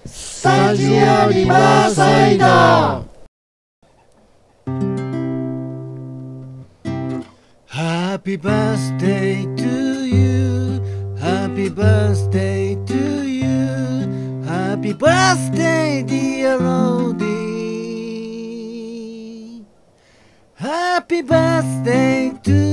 スタジオリバーサイド。 Happy birthday to you, happy birthday to you, happy birthday dear Lodi, happy birthday to